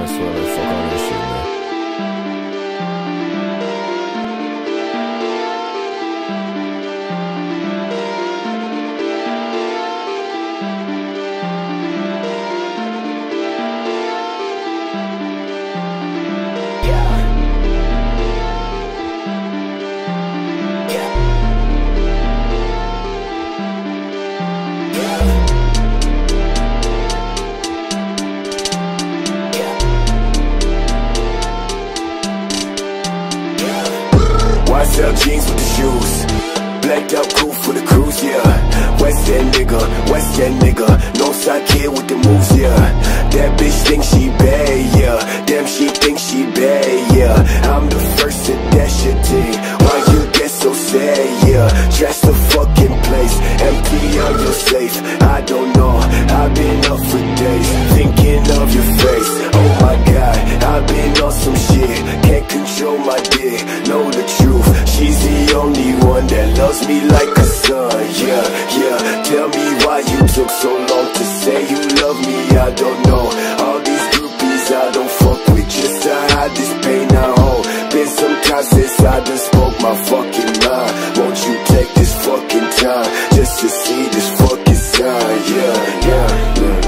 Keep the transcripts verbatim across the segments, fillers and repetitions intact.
swear, like, fuck all this shit, man. I sell jeans with the shoes, blacked out cool for the cruise, yeah. West End nigga, West End nigga, no side kid with the moves, yeah. That bitch thinks she bad, yeah. Damn, she thinks she bad, yeah. I'm the first to dash your thing. Why you get so sad, yeah? Trash the fucking place, empty on your safe. I don't know, I've been up for days, thinking of your face. Oh my God, I've been on some shit, can't control my dick, know the truth. She's the only one that loves me like a son, yeah, yeah. Tell me why you took so long to say you love me, I don't know. All these groupies I don't fuck with, just to hide this pain I hold. Been some time since I done spoke my fucking mind. Won't you take this fucking time, just to see this fucking sign, yeah, yeah, yeah.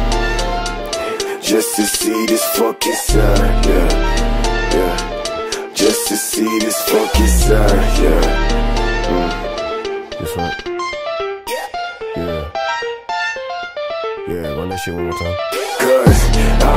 Just to see this fucking sign, yeah, yeah. Just to see this fucking sign, yeah. Mm. This one. Yeah. Yeah, run that shit one more time. Cause